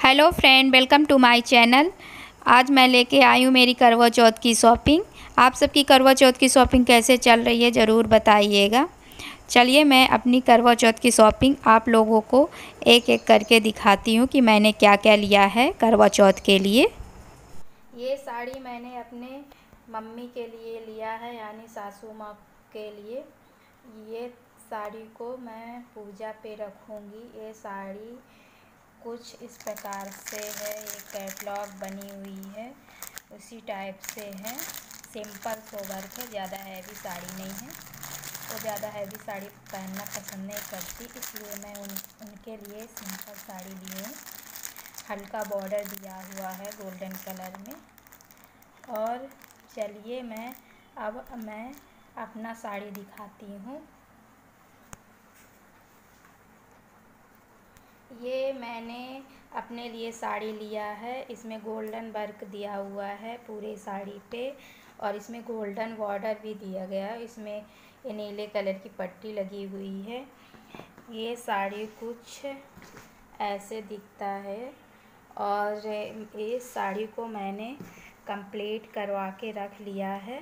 Hello friend, welcome to my channel. आज मैं लेके आई हूँ मेरी करवा चौथ की शॉपिंग। आप सबकी करवा चौथ की शॉपिंग कैसे चल रही है ज़रूर बताइएगा। चलिए मैं अपनी करवा चौथ की शॉपिंग आप लोगों को एक एक करके दिखाती हूँ कि मैंने क्या क्या लिया है करवा चौथ के लिए। ये साड़ी मैंने अपने मम्मी के लिए लिया है, यानी सासू माँ के लिए। ये साड़ी को मैं पूजा पे रखूँगी। ये साड़ी कुछ इस प्रकार से है, ये कैटलॉग बनी हुई है, उसी टाइप से है। सिंपल सोबर है, ज़्यादा हैवी साड़ी नहीं है। वो ज़्यादा हैवी साड़ी पहनना पसंद नहीं करती, इसलिए मैं उनके लिए सिंपल साड़ी ली हूँ। हल्का बॉर्डर दिया हुआ है गोल्डन कलर में। और चलिए मैं अपना साड़ी दिखाती हूँ। ये मैंने अपने लिए साड़ी लिया है, इसमें गोल्डन वर्क दिया हुआ है पूरे साड़ी पे, और इसमें गोल्डन बॉर्डर भी दिया गया है। इसमें ये नीले कलर की पट्टी लगी हुई है। ये साड़ी कुछ ऐसे दिखता है, और इस साड़ी को मैंने कंप्लीट करवा के रख लिया है।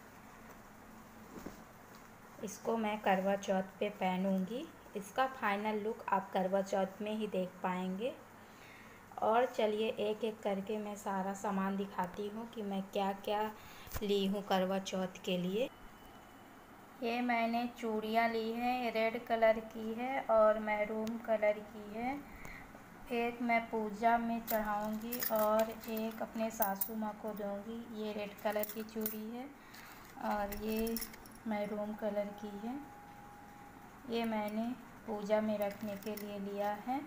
इसको मैं करवा चौथ पे पहनूंगी। इसका फाइनल लुक आप करवा चौथ में ही देख पाएंगे। और चलिए एक एक करके मैं सारा सामान दिखाती हूँ कि मैं क्या क्या ली हूँ करवा चौथ के लिए। ये मैंने चूड़ियाँ ली हैं, रेड कलर की है और मैरून कलर की है। एक मैं पूजा में चढ़ाऊँगी और एक अपने सासू माँ को दूँगी। ये रेड कलर की चूड़ी है और ये मैरून कलर की है। ये मैंने पूजा में रखने के लिए लिया है।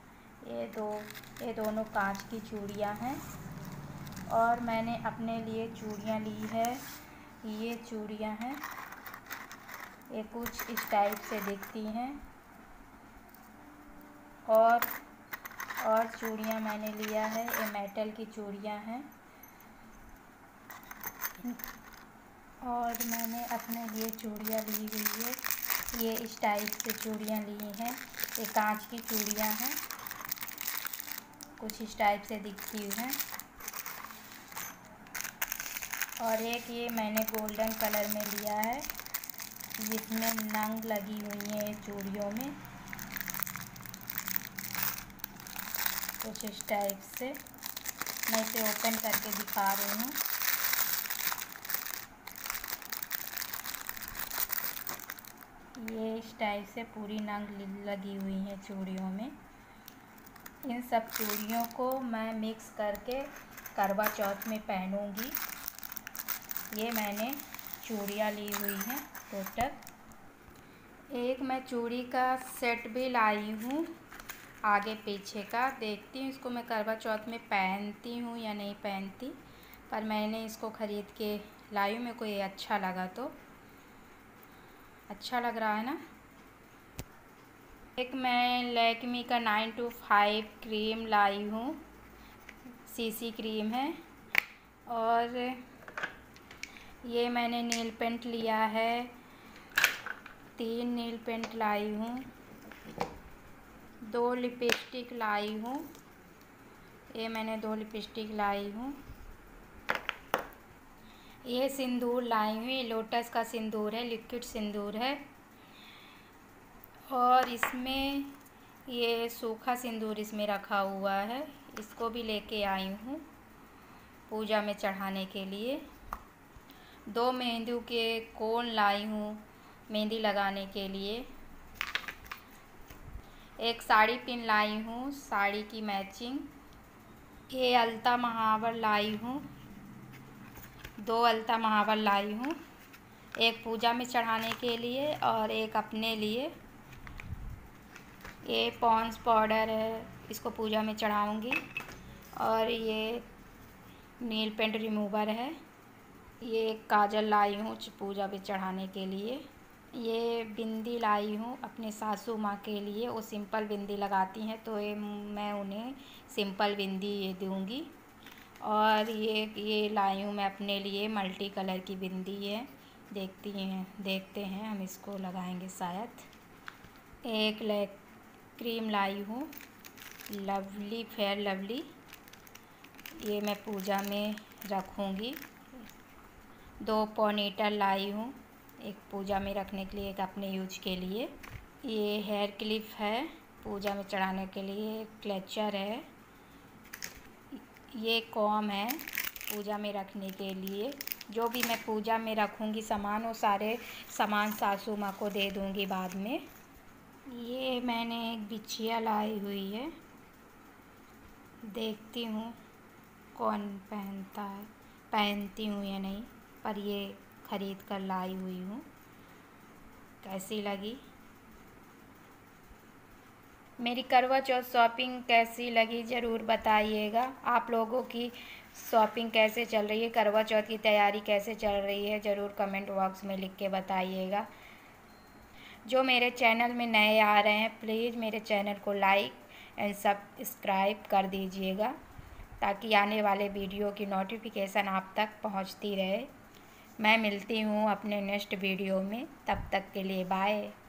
ये दोनों कांच की चूड़ियाँ हैं। और मैंने अपने लिए चूड़ियाँ ली है। ये चूड़ियाँ हैं, ये कुछ इस टाइप से दिखती हैं। और चूड़ियाँ मैंने लिया है, ये मेटल की चूड़ियाँ हैं। और मैंने अपने लिए चूड़ियाँ ली हुई है, ये इस टाइप से चूड़ियाँ ली हैं। ये कांच की चूड़ियाँ हैं, कुछ इस टाइप से दिखती हैं। और एक ये मैंने गोल्डन कलर में लिया है, जिसमें नंग लगी हुई हैं चूड़ियों में, कुछ इस टाइप से। मैं इसे ओपन करके दिखा रही हूँ। ये इस टाइप से पूरी नंग लगी हुई है चूड़ियों में। इन सब चूड़ियों को मैं मिक्स करके करवा चौथ में पहनूंगी। ये मैंने चूड़ियाँ ली हुई हैं टोटल। एक मैं चूड़ी का सेट भी लाई हूँ, आगे पीछे का। देखती हूँ इसको मैं करवा चौथ में पहनती हूँ या नहीं पहनती, पर मैंने इसको ख़रीद के लाई हूँ। मेरे को ये अच्छा लगा, तो अच्छा लग रहा है ना। एक मैं लैक्मी का 925 क्रीम लाई हूँ, सीसी क्रीम है। और ये मैंने नील पेंट लिया है, 3 नील पेंट लाई हूँ। 2 लिपस्टिक लाई हूँ, ये मैंने 2 लिपस्टिक लाई हूँ। ये सिंदूर लाई हूँ, ये लोटस का सिंदूर है, लिक्विड सिंदूर है। और इसमें ये सूखा सिंदूर इसमें रखा हुआ है, इसको भी लेके आई हूँ पूजा में चढ़ाने के लिए। 2 मेहंदी के कोन लाई हूँ मेहंदी लगाने के लिए। एक साड़ी पिन लाई हूँ, साड़ी की मैचिंग। ये अलता महावर लाई हूँ, 2 अलता महावर लाई हूँ, एक पूजा में चढ़ाने के लिए और एक अपने लिए। ये पॉन्स पाउडर है, इसको पूजा में चढ़ाऊँगी। और ये नील पेंट रिमूवर है। ये काजल लाई हूँ पूजा पे चढ़ाने के लिए। ये बिंदी लाई हूँ अपने सासू माँ के लिए, वो सिंपल बिंदी लगाती हैं, तो ये मैं उन्हें सिंपल बिंदी ये दूँगी। और ये लाई हूँ मैं अपने लिए मल्टी कलर की बिंदी है। देखते हैं हम इसको लगाएंगे शायद। एक क्रीम लाई हूँ, लवली फेयर लवली, ये मैं पूजा में रखूँगी। 2 पोनीटेल लाई हूँ, एक पूजा में रखने के लिए, एक अपने यूज के लिए। ये हेयर क्लिप है पूजा में चढ़ाने के लिए। क्लचर है, ये कॉम है पूजा में रखने के लिए। जो भी मैं पूजा में रखूँगी सामान, वो सारे सामान सासू माँ को दे दूँगी बाद में। ये मैंने एक बिछिया लाई हुई है, देखती हूँ कौन पहनता है, पहनती हूँ या नहीं, पर ये ख़रीद कर लाई हुई हूँ। कैसी लगी मेरी करवा चौथ शॉपिंग, कैसी लगी ज़रूर बताइएगा। आप लोगों की शॉपिंग कैसे चल रही है, करवा चौथ की तैयारी कैसे चल रही है, ज़रूर कमेंट बॉक्स में लिख के बताइएगा। जो मेरे चैनल में नए आ रहे हैं, प्लीज़ मेरे चैनल को लाइक एंड सब्सक्राइब कर दीजिएगा, ताकि आने वाले वीडियो की नोटिफिकेशन आप तक पहुंचती रहे। मैं मिलती हूं अपने नेक्स्ट वीडियो में, तब तक के लिए बाय।